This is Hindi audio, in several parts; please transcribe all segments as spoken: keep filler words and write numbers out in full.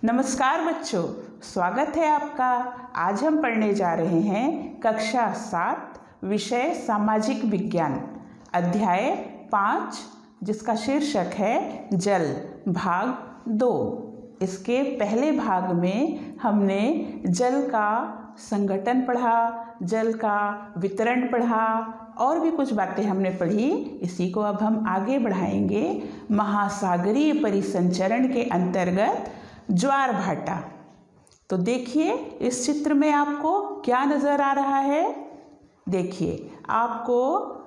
नमस्कार बच्चों, स्वागत है आपका। आज हम पढ़ने जा रहे हैं कक्षा सात, विषय सामाजिक विज्ञान, अध्याय पाँच, जिसका शीर्षक है जल, भाग दो। इसके पहले भाग में हमने जल का संगठन पढ़ा, जल का वितरण पढ़ा और भी कुछ बातें हमने पढ़ी। इसी को अब हम आगे बढ़ाएंगे महासागरीय परिसंचरण के अंतर्गत ज्वार भाटा। तो देखिए इस चित्र में आपको क्या नज़र आ रहा है। देखिए आपको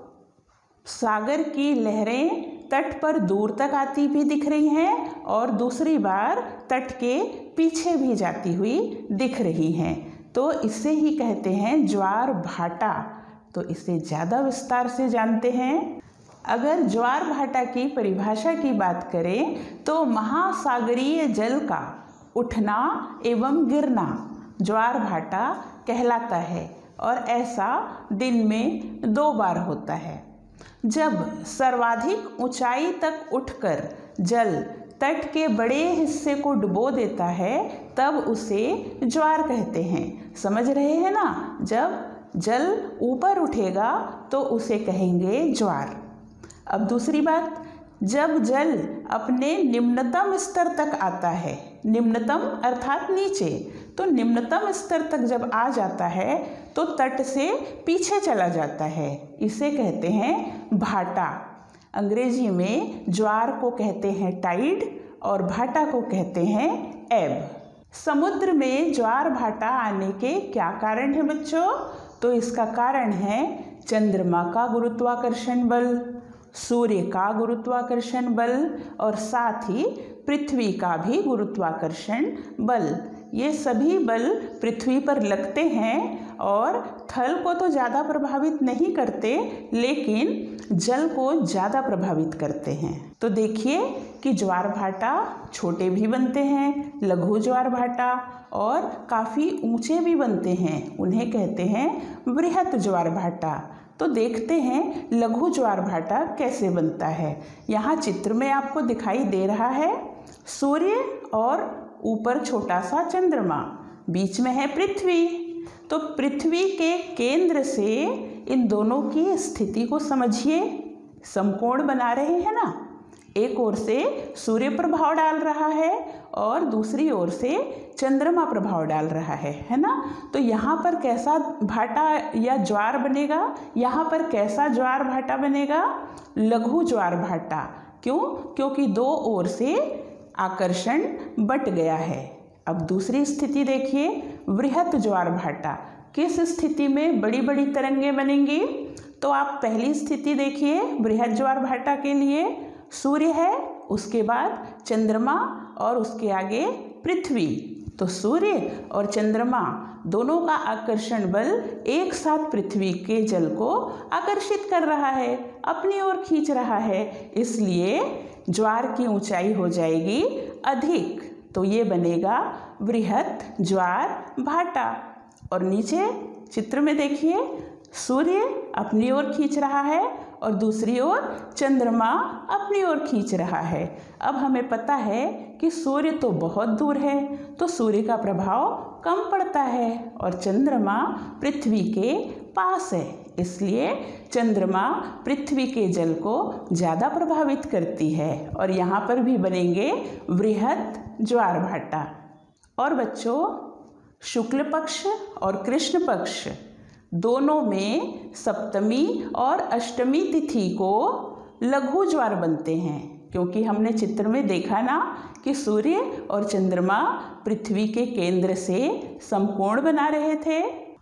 सागर की लहरें तट पर दूर तक आती भी दिख रही हैं और दूसरी बार तट के पीछे भी जाती हुई दिख रही हैं। तो इसे ही कहते हैं ज्वार भाटा। तो इसे ज़्यादा विस्तार से जानते हैं। अगर ज्वार भाटा की परिभाषा की बात करें तो महासागरीय जल का उठना एवं गिरना ज्वार भाटा कहलाता है और ऐसा दिन में दो बार होता है। जब सर्वाधिक ऊंचाई तक उठकर जल तट के बड़े हिस्से को डुबो देता है तब उसे ज्वार कहते हैं। समझ रहे हैं ना? जब जल ऊपर उठेगा तो उसे कहेंगे ज्वार। अब दूसरी बात, जब जल अपने निम्नतम स्तर तक आता है, निम्नतम अर्थात नीचे, तो निम्नतम स्तर तक जब आ जाता है तो तट से पीछे चला जाता है, इसे कहते हैं भाटा। अंग्रेजी में ज्वार को कहते हैं टाइड और भाटा को कहते हैं एब। समुद्र में ज्वार भाटा आने के क्या कारण है बच्चों? तो इसका कारण है चंद्रमा का गुरुत्वाकर्षण बल, सूर्य का गुरुत्वाकर्षण बल और साथ ही पृथ्वी का भी गुरुत्वाकर्षण बल। ये सभी बल पृथ्वी पर लगते हैं और थल को तो ज़्यादा प्रभावित नहीं करते लेकिन जल को ज़्यादा प्रभावित करते हैं। तो देखिए कि ज्वार भाटा छोटे भी बनते हैं, लघु ज्वार भाटा, और काफ़ी ऊंचे भी बनते हैं, उन्हें कहते हैं बृहत ज्वार भाटा। तो देखते हैं लघु ज्वार भाटा कैसे बनता है। यहाँ चित्र में आपको दिखाई दे रहा है सूर्य और ऊपर छोटा सा चंद्रमा, बीच में है पृथ्वी। तो पृथ्वी के केंद्र से इन दोनों की स्थिति को समझिए। समकोण बना रहे हैं ना, एक ओर से सूर्य प्रभाव डाल रहा है और दूसरी ओर से चंद्रमा प्रभाव डाल रहा है, है ना? तो यहाँ पर कैसा भाटा या ज्वार बनेगा? यहाँ पर कैसा ज्वार भाटा बनेगा? लघु ज्वार भाटा। क्यों? क्योंकि दो ओर से आकर्षण बट गया है। अब दूसरी स्थिति देखिए, बृहत ज्वार भाटा। किस स्थिति में बड़ी बड़ी तरंगें बनेंगी? तो आप पहली स्थिति देखिए बृहत ज्वार भाटा के लिए, सूर्य है, उसके बाद चंद्रमा और उसके आगे पृथ्वी। तो सूर्य और चंद्रमा दोनों का आकर्षण बल एक साथ पृथ्वी के जल को आकर्षित कर रहा है, अपनी ओर खींच रहा है, इसलिए ज्वार की ऊंचाई हो जाएगी अधिक। तो ये बनेगा बृहत ज्वार भाटा। और नीचे चित्र में देखिए सूर्य अपनी ओर खींच रहा है और दूसरी ओर चंद्रमा अपनी ओर खींच रहा है। अब हमें पता है कि सूर्य तो बहुत दूर है तो सूर्य का प्रभाव कम पड़ता है और चंद्रमा पृथ्वी के पास है, इसलिए चंद्रमा पृथ्वी के जल को ज़्यादा प्रभावित करती है और यहाँ पर भी बनेंगे बृहत ज्वार भाटा। और बच्चों, शुक्ल पक्ष और कृष्ण पक्ष दोनों में सप्तमी और अष्टमी तिथि को लघु ज्वार बनते हैं, क्योंकि हमने चित्र में देखा ना कि सूर्य और चंद्रमा पृथ्वी के केंद्र से समकोण बना रहे थे।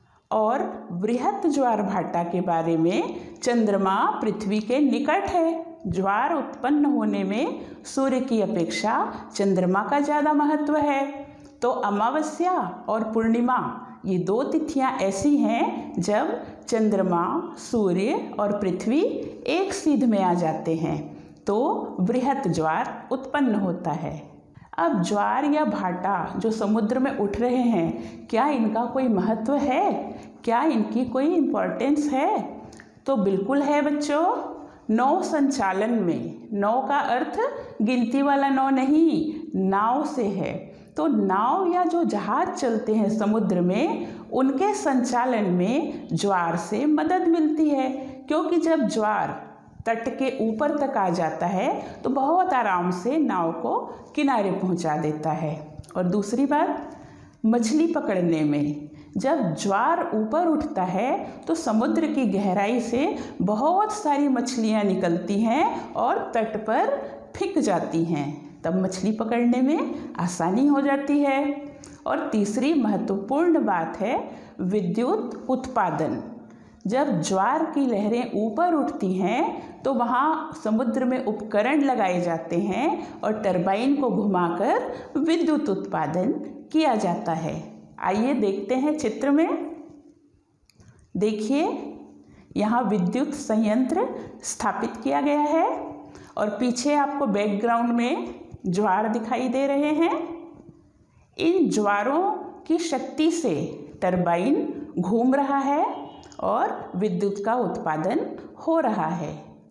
और बृहत ज्वार भाटा के बारे में चंद्रमा पृथ्वी के निकट है। ज्वार उत्पन्न होने में सूर्य की अपेक्षा चंद्रमा का ज़्यादा महत्व है। तो अमावस्या और पूर्णिमा ये दो तिथियां ऐसी हैं जब चंद्रमा, सूर्य और पृथ्वी एक सीध में आ जाते हैं तो बृहत ज्वार उत्पन्न होता है। अब ज्वार या भाटा जो समुद्र में उठ रहे हैं, क्या इनका कोई महत्व है? क्या इनकी कोई इम्पोर्टेंस है? तो बिल्कुल है बच्चों। नौ संचालन में, नौ का अर्थ गिनती वाला नौ नहीं, नाव से है। तो नाव या जो जहाज चलते हैं समुद्र में, उनके संचालन में ज्वार से मदद मिलती है, क्योंकि जब ज्वार तट के ऊपर तक आ जाता है तो बहुत आराम से नाव को किनारे पहुंचा देता है। और दूसरी बात, मछली पकड़ने में जब ज्वार ऊपर उठता है तो समुद्र की गहराई से बहुत सारी मछलियां निकलती हैं और तट पर फिक जाती हैं, तब मछली पकड़ने में आसानी हो जाती है। और तीसरी महत्वपूर्ण बात है विद्युत उत्पादन। जब ज्वार की लहरें ऊपर उठती हैं तो वहाँ समुद्र में उपकरण लगाए जाते हैं और टरबाइन को घुमाकर विद्युत उत्पादन किया जाता है। आइए देखते हैं चित्र में। देखिए, यहाँ विद्युत संयंत्र स्थापित किया गया है और पीछे आपको बैकग्राउंड में ज्वार दिखाई दे रहे हैं। इन ज्वारों की शक्ति से टरबाइन घूम रहा है और विद्युत का उत्पादन हो रहा है।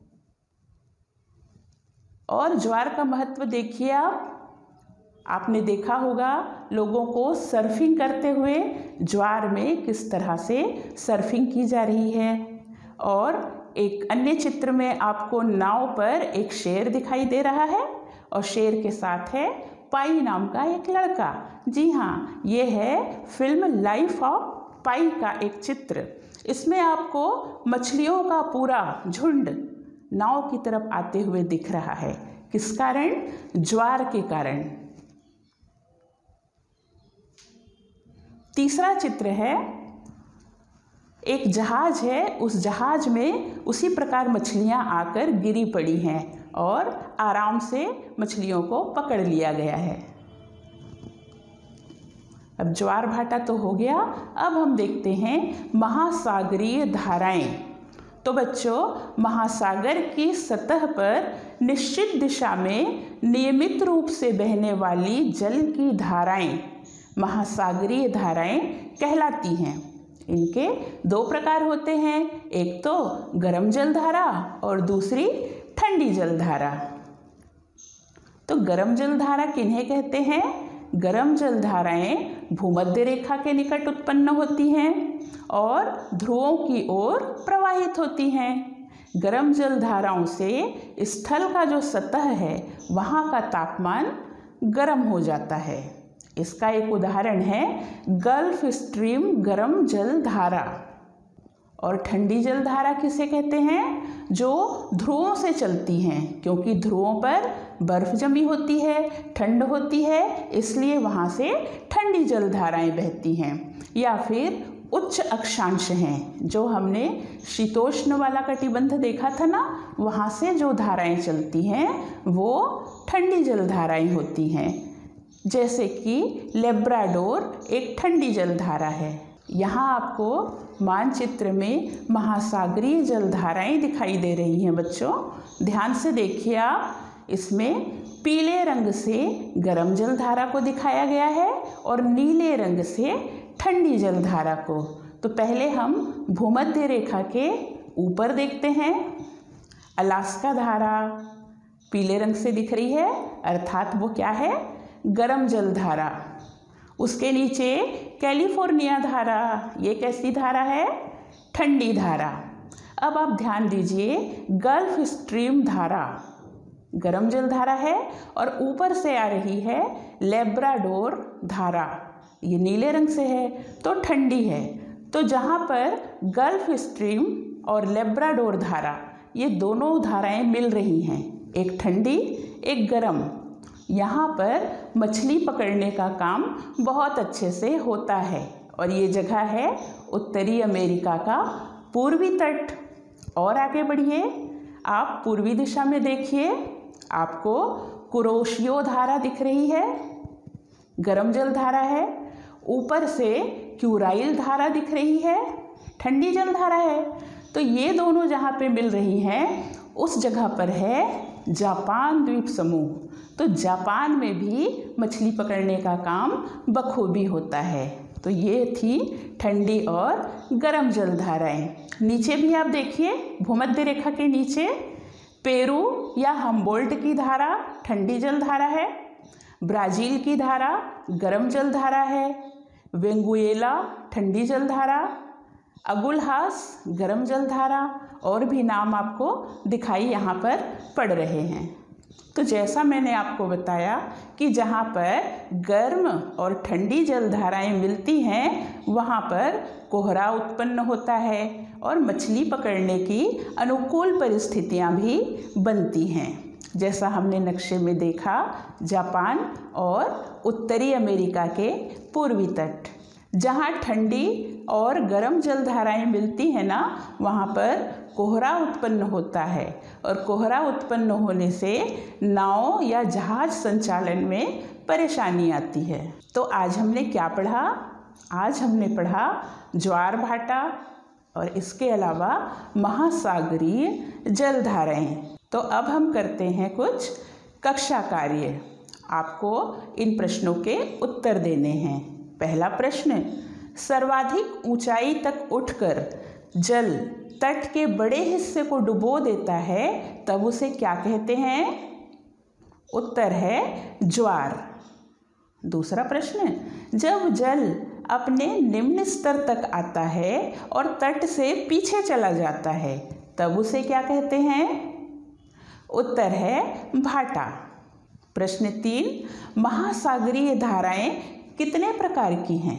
और ज्वार का महत्व देखिए आप, आपने देखा होगा लोगों को सर्फिंग करते हुए ज्वार में किस तरह से सर्फिंग की जा रही है। और एक अन्य चित्र में आपको नाव पर एक शेर दिखाई दे रहा है और शेर के साथ है पाई नाम का एक लड़का। जी हाँ, ये है फिल्म लाइफ ऑफ पाई का एक चित्र। इसमें आपको मछलियों का पूरा झुंड नाव की तरफ आते हुए दिख रहा है। किस कारण? ज्वार के कारण। तीसरा चित्र है, एक जहाज है, उस जहाज में उसी प्रकार मछलियां आकर गिरी पड़ी हैं और आराम से मछलियों को पकड़ लिया गया है। अब ज्वार भाटा तो हो गया, अब हम देखते हैं महासागरीय धाराएं। तो बच्चों, महासागर की सतह पर निश्चित दिशा में नियमित रूप से बहने वाली जल की धाराएं महासागरीय धाराएं कहलाती हैं। इनके दो प्रकार होते हैं, एक तो गर्म जल धारा और दूसरी ठंडी जल धारा। तो गर्म जल धारा किन्हें कहते हैं? गर्म जल धाराएं भूमध्य रेखा के निकट उत्पन्न होती हैं और ध्रुवों की ओर प्रवाहित होती हैं। गर्म जल धाराओं से स्थल का जो सतह है वहाँ का तापमान गर्म हो जाता है। इसका एक उदाहरण है गल्फ स्ट्रीम गर्म जल धारा। और ठंडी जल धारा किसे कहते हैं? जो ध्रुवों से चलती हैं, क्योंकि ध्रुवों पर बर्फ जमी होती है, ठंड होती है, इसलिए वहाँ से ठंडी जल धाराएं बहती हैं। या फिर उच्च अक्षांश हैं, जो हमने शीतोष्ण वाला कटिबंध देखा था ना, वहाँ से जो धाराएं चलती हैं वो ठंडी जल धाराएं होती हैं। जैसे कि लेब्राडोर एक ठंडी जल धारा है। यहाँ आपको मानचित्र में महासागरीय जल धाराएं दिखाई दे रही हैं बच्चों, ध्यान से देखिए आप। इसमें पीले रंग से गर्म जल धारा को दिखाया गया है और नीले रंग से ठंडी जल धारा को। तो पहले हम भूमध्य रेखा के ऊपर देखते हैं। अलास्का धारा पीले रंग से दिख रही है, अर्थात वो क्या है? गर्म जल धारा। उसके नीचे कैलिफोर्निया धारा, ये कैसी धारा है? ठंडी धारा। अब आप ध्यान दीजिए, गल्फ स्ट्रीम धारा गर्म जल धारा है और ऊपर से आ रही है लेब्राडोर धारा, ये नीले रंग से है तो ठंडी है। तो जहाँ पर गल्फ स्ट्रीम और लेब्राडोर धारा, ये दोनों धाराएं मिल रही हैं, एक ठंडी एक गर्म, यहाँ पर मछली पकड़ने का काम बहुत अच्छे से होता है। और ये जगह है उत्तरी अमेरिका का पूर्वी तट। और आगे बढ़िए, आप पूर्वी दिशा में देखिए, आपको कुरोशियो धारा दिख रही है, गर्म जल धारा है। ऊपर से क्यूराइल धारा दिख रही है, ठंडी जल धारा है। तो ये दोनों जहाँ पे मिल रही हैं उस जगह पर है जापान द्वीप समूह। तो जापान में भी मछली पकड़ने का काम बखूबी होता है। तो ये थी ठंडी और गर्म जल धाराएं। नीचे भी आप देखिए, भूमध्य रेखा के नीचे पेरू या हम्बोल्ट की धारा ठंडी जल धारा है। ब्राज़ील की धारा गर्म जल धारा है, वेनेजुएला ठंडी जल धारा, अगुलहास गर्म जल धारा, और भी नाम आपको दिखाई यहाँ पर पड़ रहे हैं। तो जैसा मैंने आपको बताया कि जहाँ पर गर्म और ठंडी जल धाराएँ मिलती हैं वहाँ पर कोहरा उत्पन्न होता है और मछली पकड़ने की अनुकूल परिस्थितियाँ भी बनती हैं। जैसा हमने नक्शे में देखा, जापान और उत्तरी अमेरिका के पूर्वी तट, जहाँ ठंडी और गर्म जल धाराएँ मिलती हैं ना, वहाँ पर कोहरा उत्पन्न होता है और कोहरा उत्पन्न होने से नाव या जहाज संचालन में परेशानी आती है। तो आज हमने क्या पढ़ा? आज हमने पढ़ा ज्वार भाटा और इसके अलावा महासागरीय जल धाराएँ। तो अब हम करते हैं कुछ कक्षा कार्य। आपको इन प्रश्नों के उत्तर देने हैं। पहला प्रश्न, सर्वाधिक ऊंचाई तक उठकर जल तट के बड़े हिस्से को डुबो देता है तब उसे क्या कहते हैं? उत्तर है ज्वार। दूसरा प्रश्न, जब जल अपने निम्न स्तर तक आता है और तट से पीछे चला जाता है तब उसे क्या कहते हैं? उत्तर है भाटा। प्रश्न तीन, महासागरीय धाराएं कितने प्रकार की हैं?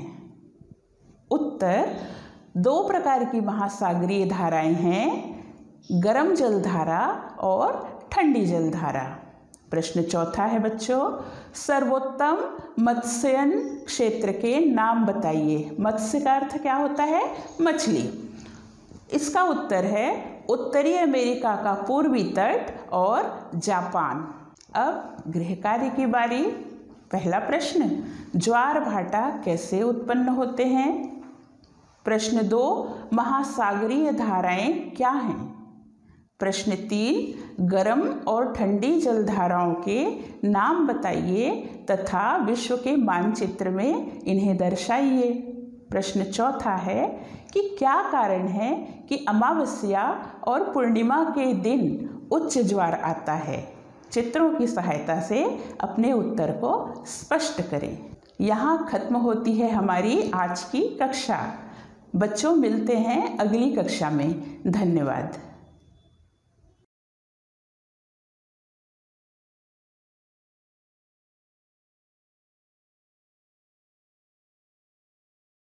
उत्तर, दो प्रकार की महासागरीय धाराएं हैं, गर्म जल धारा और ठंडी जल धारा। प्रश्न चौथा है बच्चों, सर्वोत्तम मत्स्यन क्षेत्र के नाम बताइए। मत्स्य का अर्थ क्या होता है? मछली। इसका उत्तर है उत्तरी अमेरिका का पूर्वी तट और जापान। अब गृह कार्य की बारी। पहला प्रश्न, ज्वार भाटा कैसे उत्पन्न होते हैं? प्रश्न दो, महासागरीय धाराएं क्या हैं? प्रश्न तीन, गर्म और ठंडी जल धाराओं के नाम बताइए तथा विश्व के मानचित्र में इन्हें दर्शाइए। प्रश्न चौथा है कि क्या कारण है कि अमावस्या और पूर्णिमा के दिन उच्च ज्वार आता है? चित्रों की सहायता से अपने उत्तर को स्पष्ट करें। यहाँ खत्म होती है हमारी आज की कक्षा। बच्चों, मिलते हैं अगली कक्षा में। धन्यवाद।